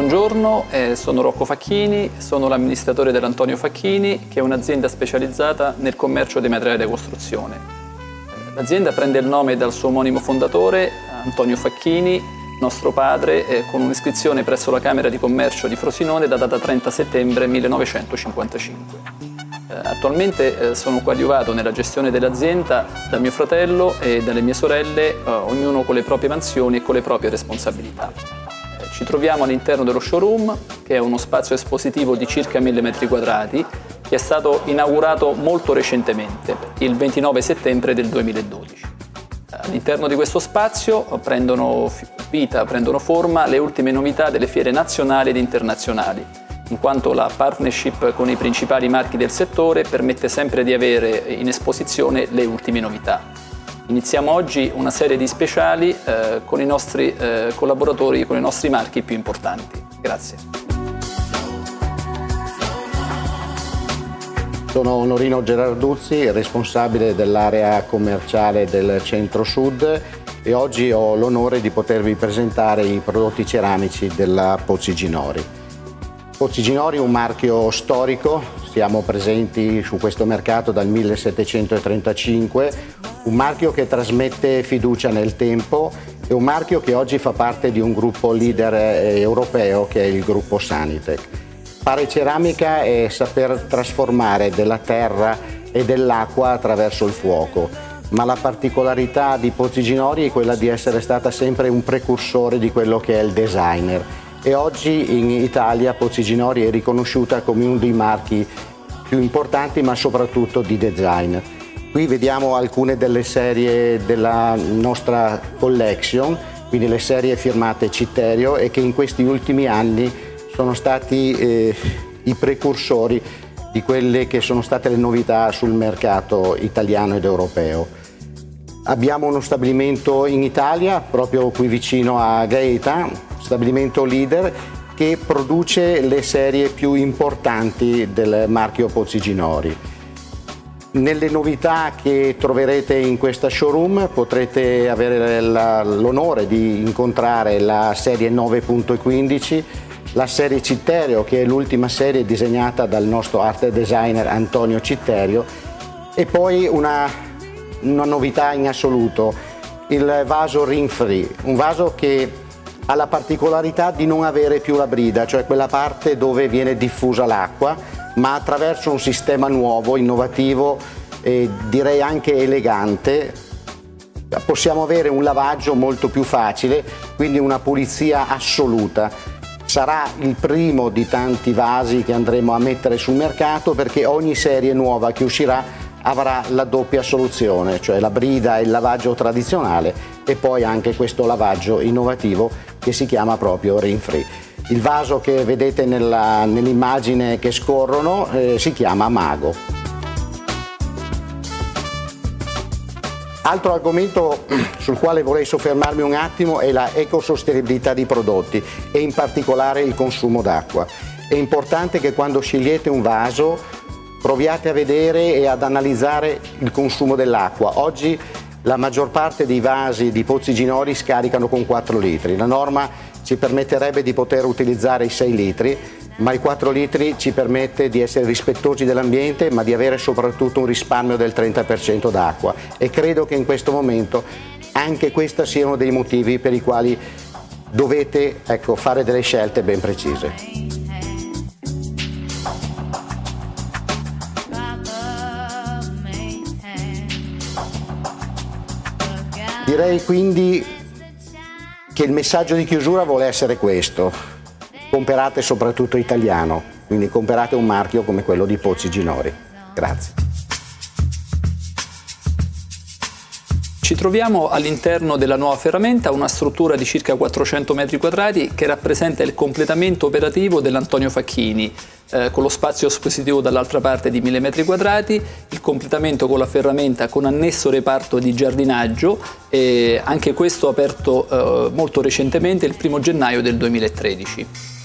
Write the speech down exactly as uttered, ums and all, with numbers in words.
Buongiorno, eh, sono Rocco Facchini, sono l'amministratore dell'Antonio Facchini, che è un'azienda specializzata nel commercio dei materiali da costruzione. L'azienda prende il nome dal suo omonimo fondatore, Antonio Facchini, nostro padre, eh, con un'iscrizione presso la Camera di Commercio di Frosinone datata trenta settembre millenovecentocinquantacinque. Eh, attualmente eh, sono coadiuvato nella gestione dell'azienda da mio fratello e dalle mie sorelle, eh, ognuno con le proprie mansioni e con le proprie responsabilità. Ci troviamo all'interno dello showroom, che è uno spazio espositivo di circa mille metri quadrati, che è stato inaugurato molto recentemente, il ventinove settembre del duemiladodici. All'interno di questo spazio prendono vita, prendono forma le ultime novità delle fiere nazionali ed internazionali, in quanto la partnership con i principali marchi del settore permette sempre di avere in esposizione le ultime novità. Iniziamo oggi una serie di speciali eh, con i nostri eh, collaboratori, con i nostri marchi più importanti. Grazie. Sono Onorino Gerarduzzi, responsabile dell'area commerciale del Centro-Sud, e oggi ho l'onore di potervi presentare i prodotti ceramici della Pozzi Ginori. Pozzi Ginori è un marchio storico, siamo presenti su questo mercato dal millesettecentotrentacinque, un marchio che trasmette fiducia nel tempo e un marchio che oggi fa parte di un gruppo leader europeo che è il gruppo Sanitec. Fare ceramica è saper trasformare della terra e dell'acqua attraverso il fuoco, ma la particolarità di Pozzi Ginori è quella di essere stata sempre un precursore di quello che è il designer, e oggi in Italia Pozzi Ginori è riconosciuta come uno dei marchi più importanti, ma soprattutto di design. Qui vediamo alcune delle serie della nostra collection, quindi le serie firmate Citterio, e che in questi ultimi anni sono stati eh, i precursori di quelle che sono state le novità sul mercato italiano ed europeo. Abbiamo uno stabilimento in Italia, proprio qui vicino a Gaeta, stabilimento leader, che produce le serie più importanti del marchio Pozzi Ginori. Nelle novità che troverete in questa showroom potrete avere l'onore di incontrare la serie nove punto quindici, la serie Citterio, che è l'ultima serie disegnata dal nostro art designer Antonio Citterio, e poi una, una novità in assoluto, il vaso Ring Free, un vaso che ha la particolarità di non avere più la brida, cioè quella parte dove viene diffusa l'acqua, ma attraverso un sistema nuovo, innovativo e direi anche elegante possiamo avere un lavaggio molto più facile, quindi una pulizia assoluta. Sarà il primo di tanti vasi che andremo a mettere sul mercato, perché ogni serie nuova che uscirà avrà la doppia soluzione, cioè la brida e il lavaggio tradizionale, e poi anche questo lavaggio innovativo che si chiama proprio Ring Free. Il vaso che vedete nell'immagine che scorrono eh, si chiama Mago. Altro argomento sul quale vorrei soffermarmi un attimo è la ecosostenibilità dei prodotti e in particolare il consumo d'acqua. È importante che quando scegliete un vaso proviate a vedere e ad analizzare il consumo dell'acqua. Oggi la maggior parte dei vasi di Pozzi Ginori scaricano con quattro litri. La norma ci permetterebbe di poter utilizzare i sei litri, ma i quattro litri ci permette di essere rispettosi dell'ambiente, ma di avere soprattutto un risparmio del trenta per cento d'acqua, e credo che in questo momento anche questo sia uno dei motivi per i quali dovete, ecco, fare delle scelte ben precise. Direi quindi che il messaggio di chiusura vuole essere questo: comprate soprattutto italiano, quindi comprate un marchio come quello di Pozzi Ginori. Grazie. Ci troviamo all'interno della nuova ferramenta, una struttura di circa quattrocento metri quadrati che rappresenta il completamento operativo dell'Antonio Facchini, eh, con lo spazio espositivo dall'altra parte di mille metri quadrati, il completamento con la ferramenta con annesso reparto di giardinaggio, e anche questo aperto eh, molto recentemente, il primo gennaio del duemilatredici.